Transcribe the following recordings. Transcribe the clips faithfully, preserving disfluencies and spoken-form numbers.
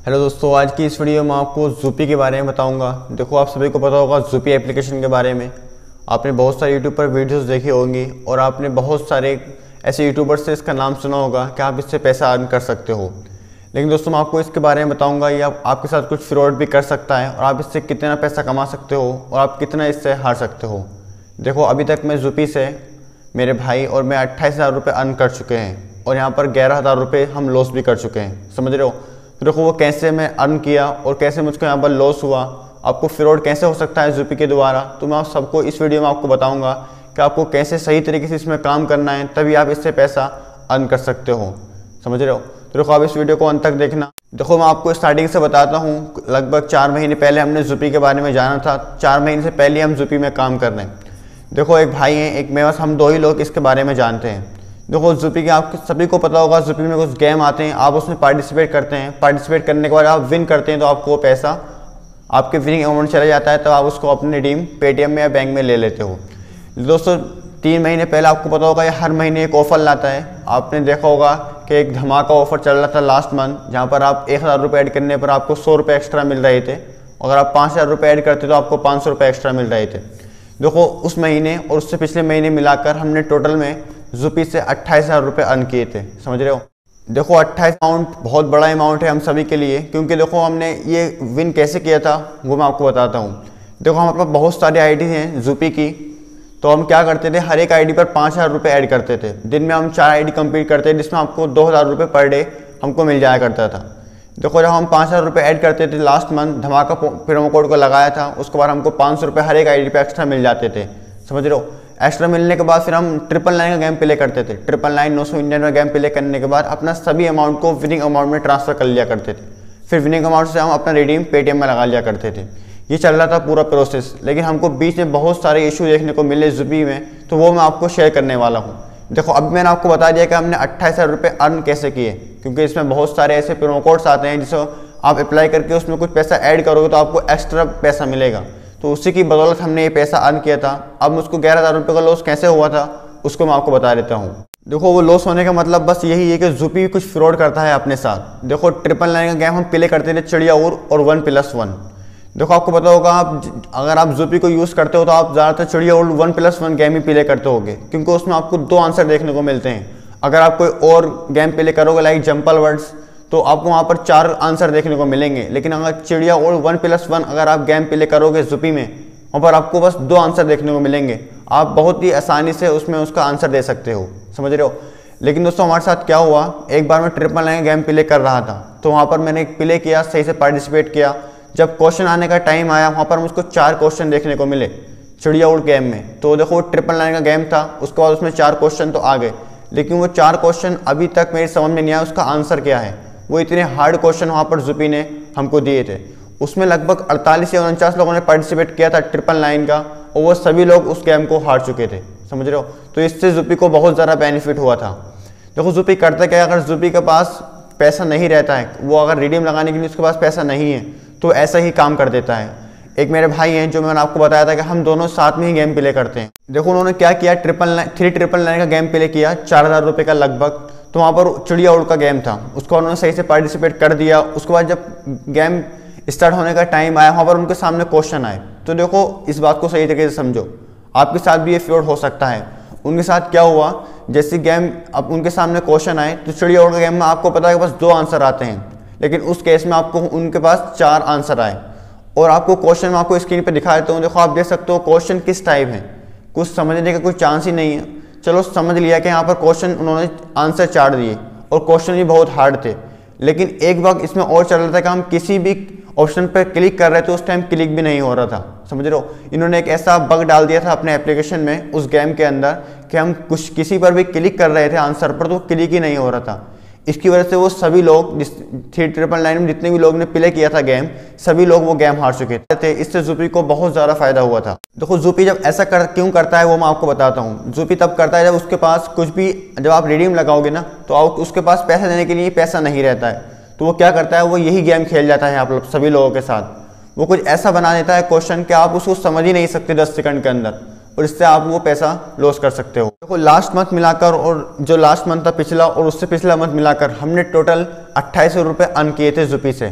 Hello दोस्तों, आज की इस वीडियो में आपको zupee के बारे में बताऊंगा। देखो, आप सभी को पता होगा zupee एप्लीकेशन के बारे में। आपने बहुत सारे यूट्यूब पर वीडियोस देखी होंगी और आपने बहुत सारे ऐसे यूट्यूबर्स से इसका नाम सुना होगा कि आप इससे पैसा अर्न कर सकते हो। लेकिन दोस्तों, मैं आपको इसके बारे में बताऊंगा ये आप, आपके साथ कुछ फ्रॉड भी कर सकता है और आप इससे कितना पैसा कमा सकते हो और आप कितना इससे हार सकते हो। देखो, अभी तक मैं zupee से मेरे भाई और मैं अट्ठाईस हज़ार रुपये अर्न कर चुके हैं और यहाँ पर ग्यारह हज़ार रुपये हम लॉस भी कर चुके हैं। समझ रहे हो? तो देखो, वो कैसे मैं अर्न किया और कैसे मुझको यहाँ पर लॉस हुआ, आपको फ्रॉड कैसे हो सकता है zupee के द्वारा, तो मैं आप सबको इस वीडियो में आपको बताऊंगा कि आपको कैसे सही तरीके से इसमें काम करना है, तभी आप इससे पैसा अर्न कर सकते हो। समझ रहे हो? तो देखो, आप इस वीडियो को अंत तक देखना। देखो, मैं आपको स्टार्टिंग से बताता हूँ। लगभग चार महीने पहले हमने zupee के बारे में जाना था। चार महीने से पहले हम zupee में काम कर रहे हैं। देखो, एक भाई हैं, एक मेरे पास, हम दो ही लोग इसके बारे में जानते हैं। देखो, zupee के आप सभी को पता होगा, zupee में कुछ गेम आते हैं, आप उसमें पार्टिसिपेट करते हैं। पार्टिसिपेट करने के बाद आप विन करते हैं तो आपको वो पैसा आपके विनिंग अमाउंट चला जाता है, तब आप उसको अपने रिडीम पेटीएम में या बैंक में ले लेते हो। दोस्तों, तीन महीने पहले आपको पता होगा, ये हर महीने एक ऑफर लाता है। आपने देखा होगा कि एक धमाका ऑफर चल रहा था लास्ट मंथ, जहाँ पर आप एक हज़ार रुपये ऐड करने पर आपको सौ रुपये एक्स्ट्रा मिल रहे थे। अगर आप पाँच हज़ार रुपये ऐड करते तो आपको पाँच सौ रुपये एक्स्ट्रा मिल रहे थे। देखो, उस महीने और उससे पिछले महीने मिलाकर हमने टोटल में zupee से अट्ठाईस हज़ार रुपये अर्न किए थे। समझ रहे हो? देखो, अट्ठाईस अमाउंट बहुत बड़ा अमाउंट है हम सभी के लिए, क्योंकि देखो हमने ये विन कैसे किया था वो मैं आपको बताता हूँ। देखो, हमारे पास बहुत सारी आईडी हैं zupee की, तो हम क्या करते थे, हर एक आईडी पर पाँच हज़ार रुपये ऐड करते थे। दिन में हम चार आईडी कंप्लीट करते थे, जिसमें आपको दो हज़ार रुपये पर डे हमको मिल जाया करता था। देखो, जब हम पाँच हज़ार रुपये ऐड करते थे, लास्ट मंथ धमाका प्रोमो कोड को लगाया था, उसके बाद हमको पाँच सौ रुपये हर एक आईडी पे एक्स्ट्रा मिल जाते थे। समझ रहे हो? एक्स्ट्रा मिलने के बाद फिर हम ट्रिपल नाइन का गेम प्ले करते थे। ट्रिपल नाइन नौ सौ इंडियन में गेम प्ले करने के बाद अपना सभी अमाउंट को विनिंग अमाउंट में ट्रांसफर कर लिया करते थे। फिर विनिंग अमाउंट से हम अपना रिडीम पेटीएम में लगा लिया करते थे। ये चल रहा था पूरा प्रोसेस, लेकिन हमको बीच में बहुत सारे इशू देखने को मिले zupee में, तो वो मैं आपको शेयर करने वाला हूँ। देखो, अब मैंने आपको बता दिया कि हमने अट्ठाईस हज़ार रुपये अर्न कैसे किए, क्योंकि इसमें बहुत सारे ऐसे प्रोमो कोड्स आते हैं जिसको आप अप्लाई करके उसमें कुछ पैसा ऐड करोगे तो आपको एक्स्ट्रा पैसा मिलेगा। तो उसी की बदौलत हमने ये पैसा अर्न किया था। अब मुझको ग्यारह हज़ार रुपये का लॉस कैसे हुआ था उसको मैं आपको बता देता हूँ। देखो, वो लॉस होने का मतलब बस यही है कि zupee कुछ फ्रॉड करता है अपने साथ। देखो, ट्रिपल नाइन का गेम हम प्ले करते थे चिड़िया उड़ और वन प्लस वन। देखो, आपको पता होगा, आप अगर आप zupee को यूज़ करते हो तो आप ज़्यादातर चिड़िया उड़ वन प्लस वन गेम ही प्ले करते होगे, क्योंकि उसमें आपको दो आंसर देखने को मिलते हैं। अगर आप कोई और गेम प्ले करोगे लाइक जंपल वर्ड्स, तो आपको वहाँ पर चार आंसर देखने को मिलेंगे। लेकिन अगर चिड़िया और वन प्लस वन अगर आप गेम प्ले करोगे zupee में, वहाँ पर आपको बस दो आंसर देखने को मिलेंगे। आप बहुत ही आसानी से उसमें उसका आंसर दे सकते हो। समझ रहे हो? लेकिन दोस्तों, हमारे साथ क्या हुआ, एक बार मैं ट्रिपल नाइन गेम प्ले कर रहा था, तो वहाँ पर मैंने प्ले किया, सही से पार्टिसिपेट किया। जब क्वेश्चन आने का टाइम आया, वहाँ पर मुझको चार क्वेश्चन देखने को मिले चिड़िया उड़ गेम में। तो देखो, ट्रिपल नाइन का गेम था, उसके बाद उसमें चार क्वेश्चन तो आ गए, लेकिन वो चार क्वेश्चन अभी तक मेरी समझ में नहीं आया उसका आंसर क्या है। वो इतने हार्ड क्वेश्चन वहाँ पर zupee ने हमको दिए थे। उसमें लगभग अड़तालीस या उनचास लोगों ने पार्टिसिपेट किया था ट्रिपल नाइन का, और वो सभी लोग उस गेम को हार चुके थे। समझ रहे हो? तो इससे zupee को बहुत ज़्यादा बेनिफिट हुआ था। देखो, zupee करता क्या है, अगर zupee के पास पैसा नहीं रहता है, वो अगर रिडीम लगाने के लिए उसके पास पैसा नहीं है, तो ऐसा ही काम कर देता है। एक मेरे भाई हैं, जो मैंने आपको बताया था कि हम दोनों साथ में ही गेम प्ले करते हैं। देखो, उन्होंने क्या किया, triple nine three triple nine का गेम प्ले किया, चार हज़ार रुपये का लगभग। तो वहाँ पर चिड़िया उड़ का गेम था, उसको उन्होंने सही से पार्टिसिपेट कर दिया। उसके बाद जब गेम स्टार्ट होने का टाइम आया, वहाँ पर उनके सामने क्वेश्चन आए। तो देखो, इस बात को सही तरीके से समझो, आपके साथ भी ये फ्रॉड हो सकता है। उनके साथ क्या हुआ, जैसे गेम अब उनके सामने क्वेश्चन आए, तो चिड़िया उड़ का गेम में आपको पता है कि बस दो आंसर आते हैं, लेकिन उस केस में आपको उनके पास चार आंसर आए। और आपको क्वेश्चन में आपको स्क्रीन पे दिखा देता हूँ। देखो, आप देख सकते हो क्वेश्चन किस टाइप है, कुछ समझने का कोई चांस ही नहीं है। चलो, समझ लिया कि यहाँ पर क्वेश्चन उन्होंने आंसर चार दिए और क्वेश्चन भी बहुत हार्ड थे। लेकिन एक बात इसमें और चल रहा था कि हम किसी भी ऑप्शन पर क्लिक कर रहे थे, उस टाइम क्लिक भी नहीं हो रहा था। समझ रहे हो? इन्होंने एक ऐसा बग डाल दिया था अपने एप्लीकेशन में उस गेम के अंदर कि हम कुछ किसी पर भी क्लिक कर रहे थे आंसर पर, तो क्लिक ही नहीं हो रहा था। इसकी वजह से वो सभी लोग, जिस थ्री ट्रिपल नाइन में जितने भी लोग ने प्ले किया था गेम, सभी लोग वो गेम हार चुके थे। इससे zupee को बहुत ज़्यादा फायदा हुआ था। देखो, zupee जब ऐसा कर क्यों करता है वो मैं आपको बताता हूँ। zupee तब करता है जब उसके पास कुछ भी, जब आप रिडीम लगाओगे ना, तो आप उसके पास पैसा देने के लिए पैसा नहीं रहता है। तो वो क्या करता है, वो यही गेम खेल जाता है आप लोग सभी लोगों के साथ। वो कुछ ऐसा बना देता है क्वेश्चन कि आप उसको समझ ही नहीं सकते दस सेकंड के अंदर, और इससे आप वो पैसा लॉस कर सकते हो। देखो, लास्ट मंथ मिलाकर और जो लास्ट मंथ था पिछला और उससे पिछला मंथ मिलाकर हमने टोटल अट्ठाईस सौ रुपये अर्न किए थे zupee से।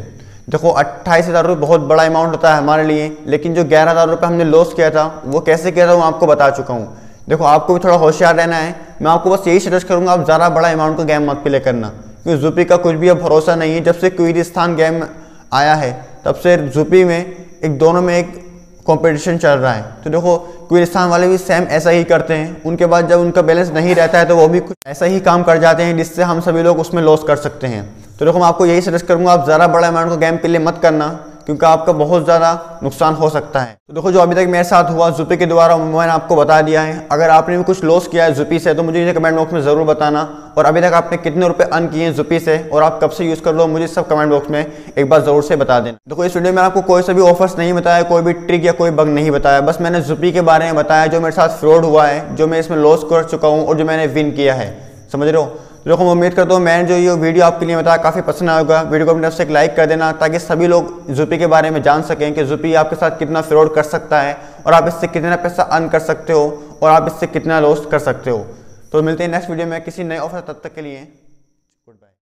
देखो अट्ठाईस हज़ार रुपये बहुत बड़ा अमाउंट होता है हमारे लिए, लेकिन जो ग्यारह हज़ार रुपये हमने लॉस किया था वो कैसे किया था वो आपको बता चुका हूँ। देखो आपको भी थोड़ा होशियार रहना है। मैं आपको बस यही सजेस्ट करूँगा, आप ज़्यादा बड़ा अमाउंट का गेम मत प्ले करना, क्योंकि ज़ुपी का कुछ भी अब भरोसा नहीं है। जब से क्विज़स्तान गेम आया है तब से ज़ुपी में एक दोनों में एक कंपटीशन चल रहा है। तो देखो क्विज़स्तान वाले भी सेम ऐसा ही करते हैं, उनके बाद जब उनका बैलेंस नहीं रहता है तो वो भी कुछ ऐसा ही काम कर जाते हैं जिससे हम सभी लोग उसमें लॉस कर सकते हैं। तो देखो मैं आपको यही सजेस्ट करूँगा, आप ज़्यादा बड़ा अमाउंट का गेम प्ले मत करना, क्योंकि आपका बहुत ज़्यादा नुकसान हो सकता है। तो देखो जो अभी तक मेरे साथ हुआ ज़ुपी के द्वारा मैंने आपको बता दिया है। अगर आपने भी कुछ लॉस किया है ज़ुपी से तो मुझे कमेंट बॉक्स में ज़रूर बताना, और अभी तक आपने कितने रुपए अर्न किए हैं ज़ुपी से और आप कब से यूज़ कर लो मुझे सब कमेंट बॉक्स में एक बार ज़रूर से बता देना। देखो इस वीडियो में आपको कोई सा भी ऑफर्स नहीं बताया, कोई भी ट्रिक या कोई बग नहीं बताया, बस मैंने ज़ुपी के बारे में बताया जो मेरे साथ फ्रॉड हुआ है, जो मैं इसमें लॉस कर चुका हूँ और जो मैंने विन किया है। समझ रहे हो? देखो मैं उम्मीद करता हूँ मैंने जो ये वीडियो आपके लिए बताया काफ़ी पसंद आएगा। वीडियो को अपनी तरफ से एक लाइक कर देना ताकि सभी लोग ज़ुपी के बारे में जान सकें कि ज़ुपी आपके साथ कितना फ्रॉड कर सकता है और आप इससे कितना पैसा अर्न कर सकते हो और आप इससे कितना लॉस कर सकते हो। तो मिलते हैं नेक्स्ट वीडियो में किसी नए ऑफर, तब तक के लिए